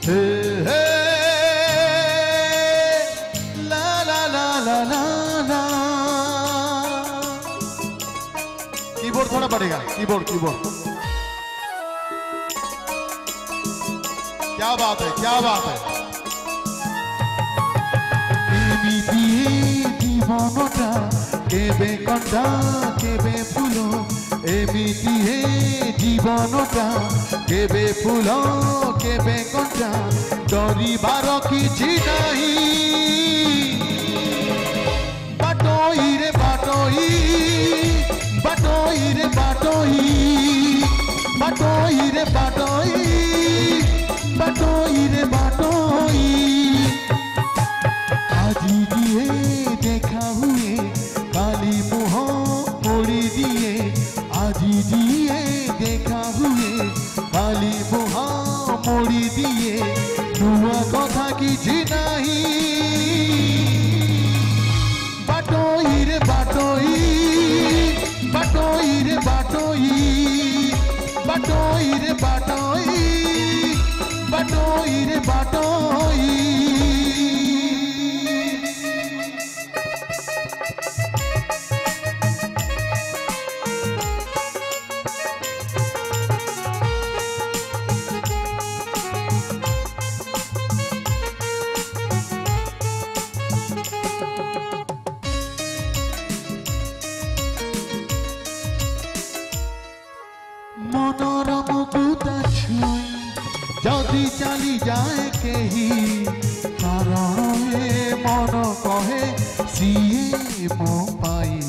हे हे ला ला ला ला ला ला। Keyboard थोड़ा बढ़ेगा, keyboard keyboard. क्या बात है, क्या बात है। जीवनटा केबे कंटा केबे फुलो, एमिति हे जीवनटा केबे फुलो केबे कंटा, डरिबार किछि नाही। बाटोई रे बाटोई, बाटोई रे बाटोई, बाटोई रे बाटोई, बाटोई रे बाटोई। আজি দিয়ে দেখা हुए काली मुह मोड़ी दिए, আজি দিয়ে দেখা हुए काली मुह मोड़ी दिए, नुआ कथा किछि नाही। बाटोई रे बाटोई, बाटोई रे बाटोई, बाटोई रे बाटोई, बाटोई रे बाटोई। मनोरम बुता छुई जदि चली जाए केही, कारण ए मन कहे सीए मो पाई।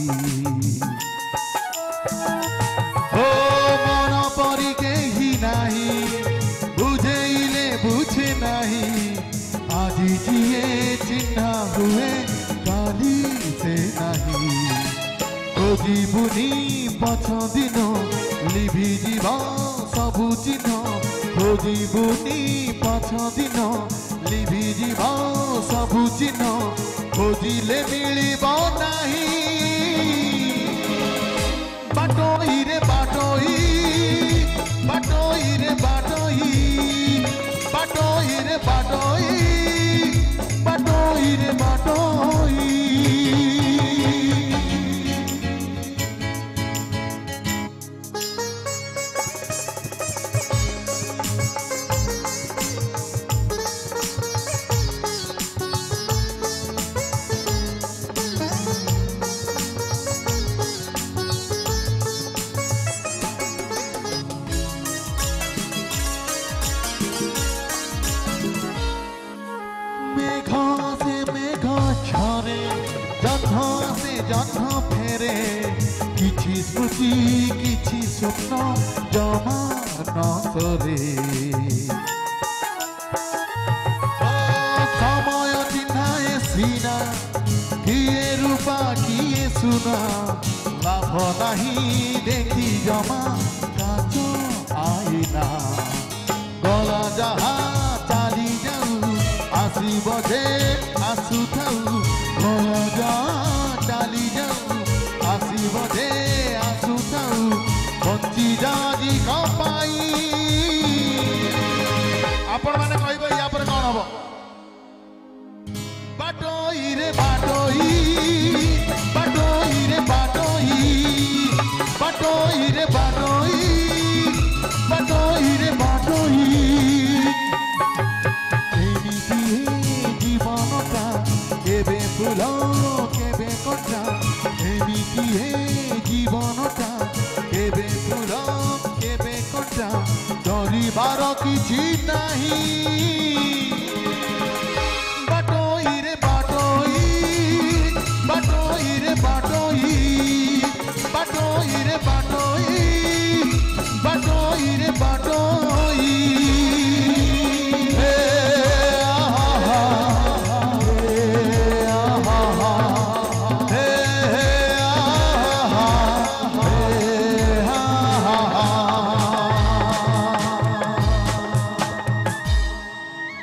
ओ मन परी केही नाही, बुझेइले बुझे नाही। আজি जिए चिन्हा हुए काली से नाही। खोजिबुनी पछ दिन लिभि जीवा सबु चिन्ह, खोजिबुनी पछ दिन लिभि जीवा सबु चिन्ह, खोजिले मिलिब नाही। बाटोई रे बाटोई, बाटोई रे बाटोई, बाटोई रे बाटोई, बाटोई रे बाटोई। जन्म फेरे किछि स्मृति किछि स्वप्न जमा न सरे। समय चिन्हाए सीना किए रूपा किए सुना, लाभ नहीं देखी जमा काच आईना। गला जहा चाली जाऊ आसीब जे आसु थाऊ, गला जहा चाली जाऊ आसीब जे आसु थाऊ, बंची जाजी कपाई। आपण माने कहबे या पर कोन हबो। बाटोई रे बाटोई, बाटोई रे बाटोई, बाटोई रे बाटोई, बाटोई रे बाटोई। जीवनटा केबे फुलो केबे कटा, एमिति हे जीवनटा केबे फुलो केबे कटा, डरिबार किछि नाही।